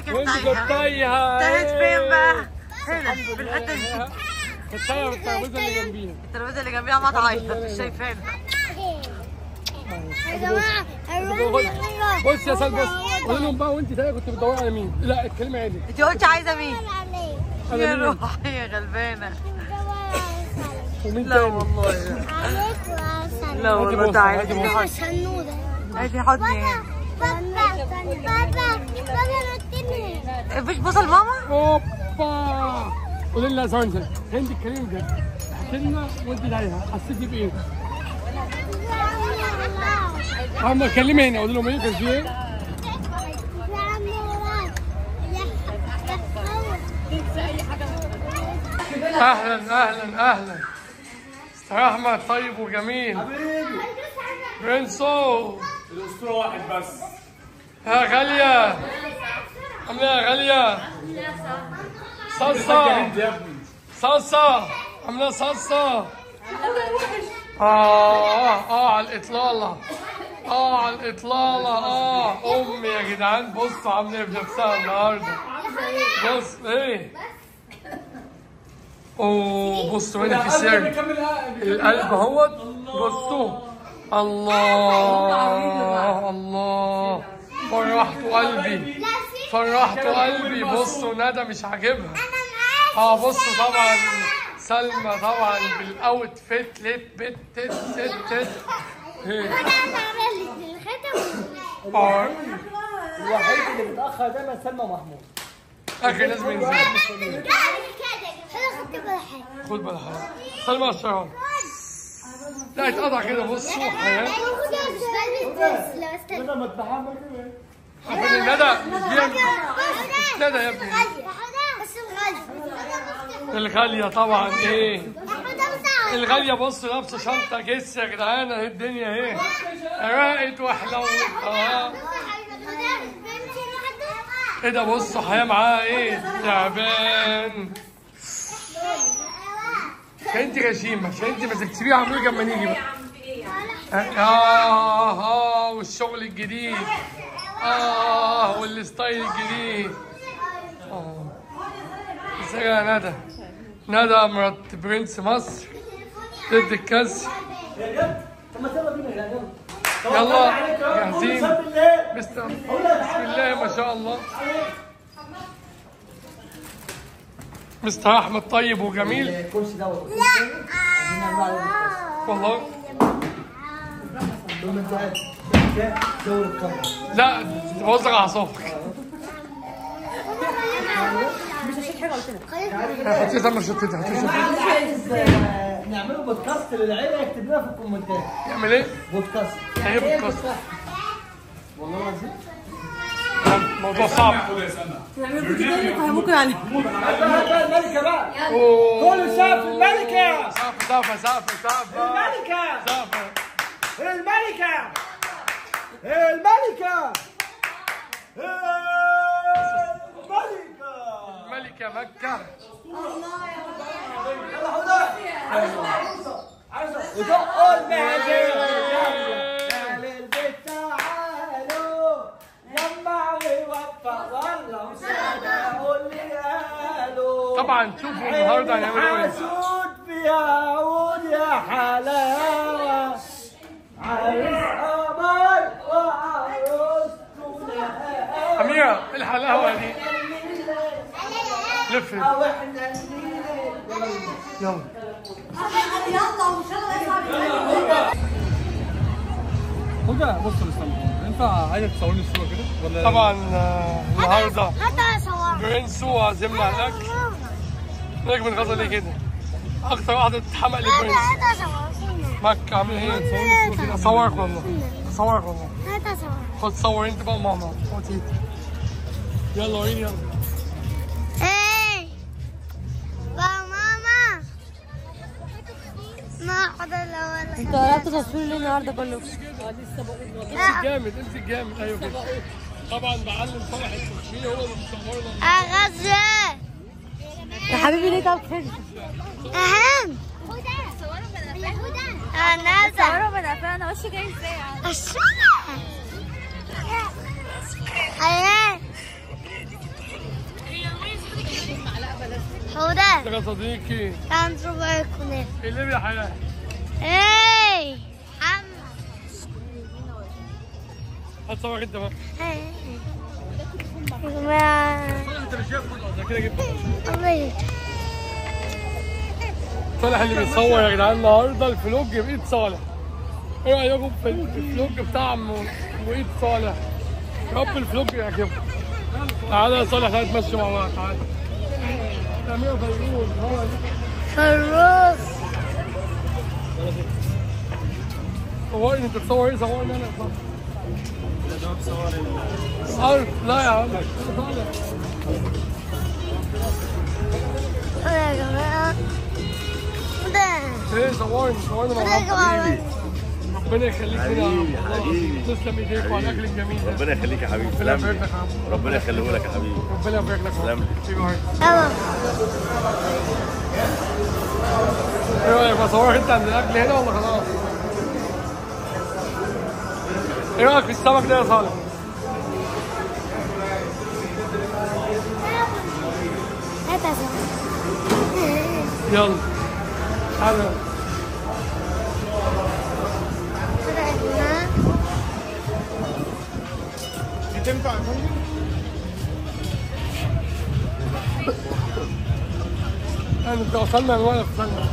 كنت تايهه. انتهت فين بقى؟ هنا في الحته دي. كنت تايهه في الترابيزه اللي جنبينا. الترابيزه اللي جنبيها ما تعيط، مش شايفانا. يا جماعه بص يا سلمى، بص قولي لهم بقى، وانت تايهه كنت بتدوري على مين؟ لا اتكلمي عادي. انت قلتي عايزه مين؟ يا روحي يا غلبانه. ومين لا والله لا والله. تعالي ادي حضني. بابا مفيش بوصل ماما؟ اوبا. قولي لنا ثواني، انت اتكلمي بجد، احكي لنا وانت تايهه حسيتي بايه؟ عم كلمي هنا، قولي لهم ايه كان في ايه؟ اهلا اهلا اهلا. مستر احمد طيب وجميل حبيبي برنسو. الاسطوره واحد بس. يا غاليه عامله ايه يا غاليه؟ صلصه يا ابني صلصه عامله صلصه. على الاطلاله، على الاطلاله. امي يا جدعان بصوا عامله ايه بنفسها النهارده. بص ايه. اوه بصوا هنا في سر القلب اهوت. بصوا الله الله، فرحتوا قلبي فرحتوا قلبي. بصوا ندى مش عاجبها. بصوا طبعا سلمى طبعا بالاوتفيت ليت بت تت تت تت. الوحيد اللي متاخر دايما سلمى محمود. اخي لازم ينزل. خد بالك سلمى الشراب. لا اتقطع كده. بصوا حياه ندى متحمل كده. عشان ندى مش ندى يا ابني. الغالية طبعا ايه الغالية. بص لابسة شنطة جس يا جدعان. اهي الدنيا ايه راقت وحلوت. ايه ده. بصوا حياة معاها ايه تعبان. انت غشيمة عشان انت ما سبتيها عمرك اما نيجي بقى. والشغل الجديد. والستايل الجديد. ازيك يا ندى؟ ندى مرات برنس مصر ضد الكسر. يلا جاهزين؟ بسم الله ما شاء الله. مستر احمد طيب وجميل. الكرسي دوت والله دور الكاميرا. لا بوظك اعصابك. مش هشيل حاجه قلت لك. حطي سمر شطتي. عايز نعمله بودكاست للعيله، يكتب لنا في الكومنتات. يعمل ايه؟ بودكاست. ايه بودكاست؟ والله العظيم موضوع صعب. ممكن عليه. الملكه بقى. كله سقف الملكه. سقف الملكه. سقف. الملكه. الملكه. ملكة مكة. يلا حوده. عايزه ودقوا المهاجر. اهل البيت تعالوا جمع ووفق والله وسادة قول لي قالوا. طبعا شوفوا النهارده هنعملوا ايه. حسود فيها عود يا حلاوه. عريس قمر وعروسته نقاوة. أميرة ايه الحلاوة دي؟ لفت. او احنا يلا هدى بص استنى، ينفع عايزك تصورني الصوره كده ولا؟ طبعا النهارده هات صور. برنس وعزمنا على الاكل. نجم الغزل ليه كده؟ اكتر واحده تتحمق للبرنس. هات صور. مكة عامل ايه؟ اصورك والله اصورك والله. هات صور. خد صور انت بقى ماما. خد ايدي. يلا وريني يلا. ايه بقى ماما ما حدا ولا. انت قربت تصوير ليه النهارده كله؟ امسك جامد امسك جامد. ايوه كده. طبعا بعلم صالح التخفيه هو اللي مصورنا. اغزل يا حبيبي ليه طب كده؟ اهم انا صوروا من قفانا. انا وشي جاي ازاي؟ حياة حودة يا صديقي تعال نشوف ايه كنافة. اللي يا حياه. ايه محمد. هتصور انت بقى. ايه يا جماعة انت مش شايف كله كده جبت. الله صالح اللي بيصور يا جدعان النهارده الفلوج بايد صالح. ايه رايكم في الفلوج بتاع عمو وايد صالح؟ يا رب الفلوج يعجبكم. تعالى يا صالح تعالى نتمشى مع بعض تعالى. سمير فيروز فروخ. صورني انت تصور ايه؟ صورني انا صور. لا يا عم يا جماعة ده ايه صورني مع يا بعض. جماعة ربنا يخليك لنا حبيبي. تسلم ايديك وعلى الاكل الجميل ده. ربنا يخليك يا حبيبي. ربنا يبارك لك يا عم. ربنا يخليه لك يا حبيبي. ربنا يبارك لك. تسلم لي. يلا. ايه رايك اصورك انت عند الاكل هنا ولا خلاص؟ ايه رايك في السمك ده يا صالح؟ هات يا يلا تعالى. تنفع انت وصلنا لولا في ثانية.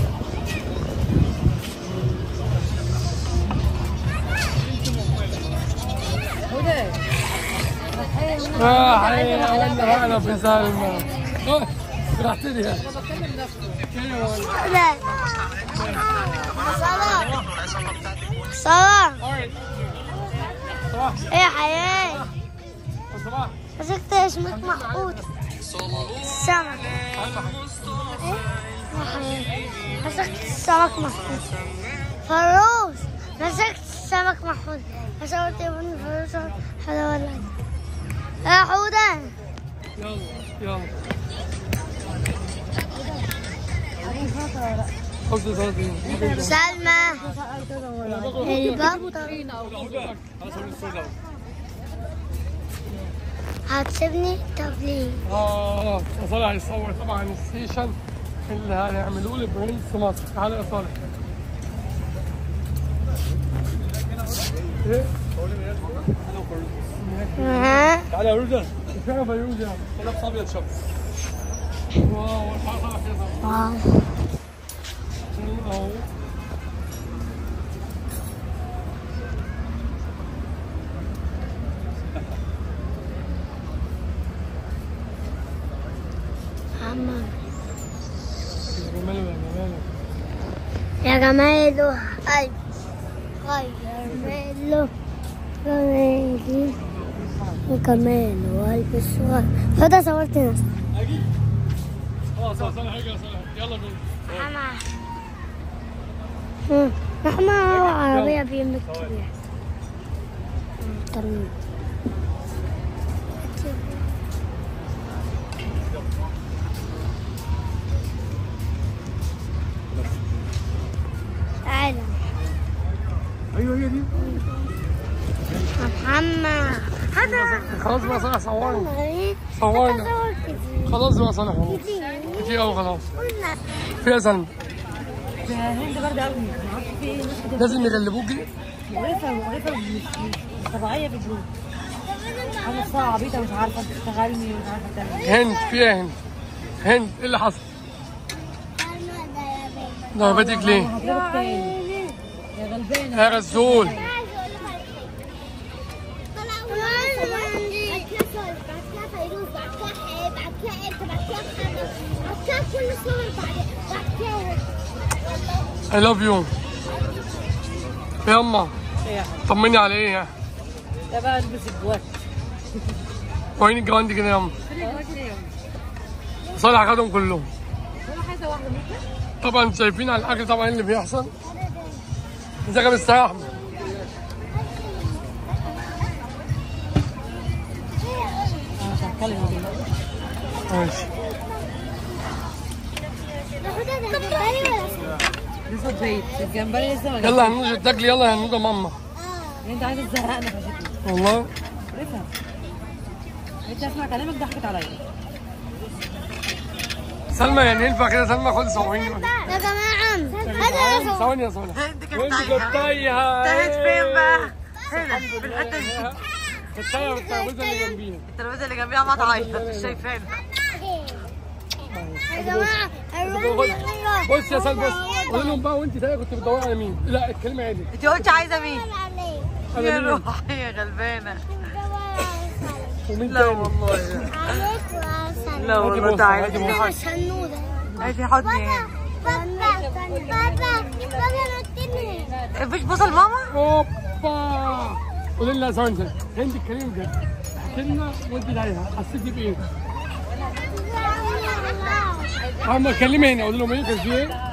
حيواننا هنا في سلمى. رحت لي لا صلاح ايه يا حياة مسكت اسمك محمود السمك. ايه يا حياة مسكت السمك محمود. فروس مسكت السمك محمود. صورت ابن فروس حلوة ولا يا حودة. يلا خذ صوتي. سلمى البطة هتسيبني؟ طب ليه؟ صالح هيصور طبعا السيشن اللي هنعملوه لبرنس مصر. تعالى يا صالح. ايه؟ تعالى يا رودة. فين فيروز يعني؟ لابس ابيض شاب. واو الحلقة كده. واو اهو. عمر جماله يا جماله قلبي غير جمالي وكماله وقلبي الصغير. فده صورت نفسي. اجي خلاص صالح هيجي يا صالح. يلا بينا. رحمة عربية بيمك كبيرة. تعالى ايوه هي دي. محمد هذا خلاص بقى صالح صورنا. غريب. صورنا صور كتير خلاص بقى صالح. كتير قوي خلاص. قلنا فيها سلمى. هند برد قوي ما اعرفش في ايه ناس كده لازم يغلبوكي. مقرفه مش طبيعيه في الجو. انا الساعه عبيطه مش عارفه تشتغلني ومش عارفه تعمل ايه. هند فيها هند ايه اللي حصل؟ ضربتك ليه؟ هضربك تاني يا غلبانه يا غزول. I love you. يما طمني على ايه يعني؟ يا بقى البس الجوات وريني الجواندي كده يما. صالح خدهم كلهم. طبعا انتوا شايفين على الاكل طبعا اللي بيحصل. ازيك يا مستر احمد؟ انا مش هتكلم ماشي. لسه بيت الجمبري لسه ما يلا يا هنوجة تاكلي. يلا يا هنوجة ماما. انت عايزه تزهقنا فشكلك والله عارفها. انت اسمع كلامك ضحكت عليا. سلمى يعني ينفع كده؟ سلمى خد صوريني يا جماعة هذا ثواني يا سلمى. وانت كنت تايهه. انتهت فين بقى؟ هنا في الحته دي. كنت تايهه في الترابيزه اللي جنبيها. الترابيزه اللي جنبيها ما تعيط مش شايفانا. يا جماعة بص يا سلمى، بص قولي لهم بقى وانت تايهه كنت بتدوري على مين؟ لا اتكلمي عادي. انت قلتي عايزه مين؟ أنا يا مين؟ روحي يا غلبانه. ومين لا تاني؟ والله لا هاتي والله بص، تعالي هاتي في بص. حضني. هاتي حضني. مفيش بوصه لماما؟ اوبا. قولي لنا ثواني ثواني. هند اتكلمي بجد. احكي لنا وانت تايهه حسيتي بايه؟ عم كلمي هنا قولي لهم ايه كان في ايه؟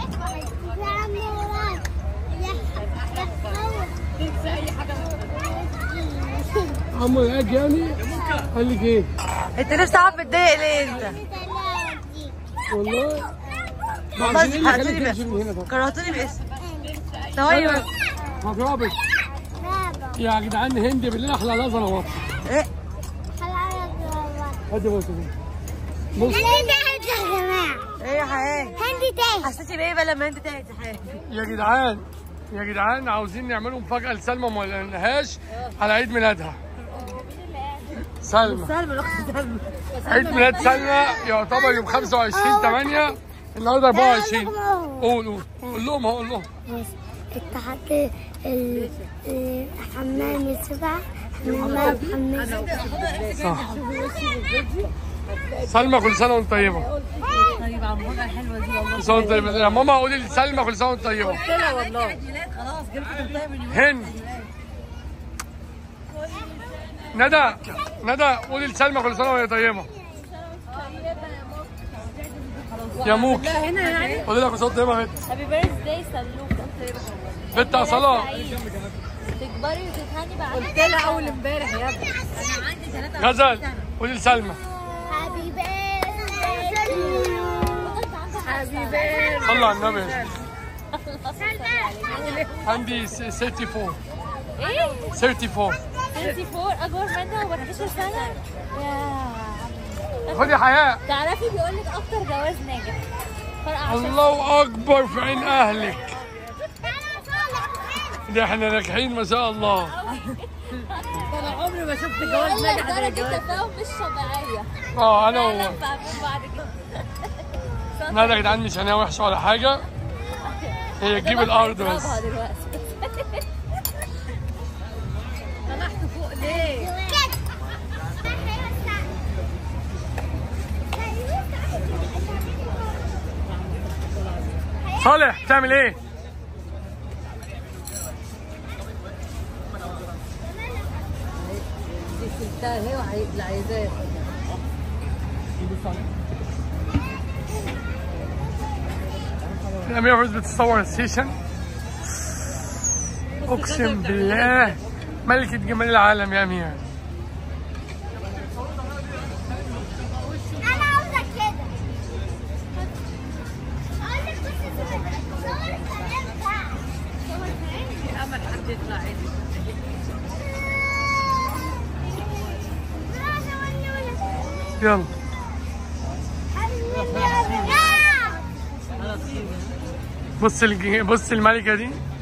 عمو اجي يعني قال لك ايه؟ انت لسه قاعد متضايق ليه انت؟ والله بس عشان ايه اللي خليك كرهتوني تمشي من هنا طب؟ كرهتوني باسم. ثواني بس. مضربك يا جدعان. هند بالليل احلى لازم اهو. ايه؟ ادي بص بص. هندي تاهت يا جماعة. ايه يا حياه؟ هندي تاهت. حسيتي بايه بقى لما انت تاهت يا حياه؟ يا جدعان يا جدعان عاوزين نعملوا مفاجأة لسلمى ما قلناهاش على عيد ميلادها. سلمى سلمى الاخت سلمى. عيد ميلاد سلمى يعتبر يوم 25/8 النهارده 24. قول لهم هقول لهم. اتحط حمام السبع حمام صح. سلمى كل سنة وانت طيبة. طيب على المفاجاه الحلوه دي والله. كل سنة وانت طيبة. يا ماما قولي لسلمى كل سنة وانت طيبة. قلت لها والله. خلاص جبت تورتايه من يومين. هند ندى قولي لسلمى كل سنة وهي طيبة. يا موك لا هنا يعني. قولي لها كل سنة وانت طيبة يا بنت. هابي بيرث داي سلوكة. بنت يا صلاة. تكبري وتتهني بعد. قلت لها اول امبارح يا ابني. انا عندي 3 غزل قولي لسلمى. حبيبي حبيبي. صلى على النبي. عندي 34. ايه؟ 34. 24 اكبر منها 14 سنة. يا خدي يا حياة. تعرفي بيقول لك اكتر جواز ناجح. فرق 10. الله أكبر في عين أهلك. ده احنا ناجحين ما شاء الله. انا عمري ما شفت جواز ناجح زي درجة الجواز. تفاهم مش طبيعية. أنا هو. فاهمين بعد كده. لا يا جدعان مش هناوي وحشة ولا حاجة. هي تجيب الأرض بس. اضربها دلوقتي. طلعت فوق ليه؟ صالح بتعمل إيه؟ شلتها هي اللي عايزاه. الأميرة فوز بتتصور السيشن. أقسم بالله ملكة جمال العالم يا أميرة. انا عاوزة كده. عاوزة صور الكلام بتاعك. امل حد يطلع عادي. يلا بص الملكة دي.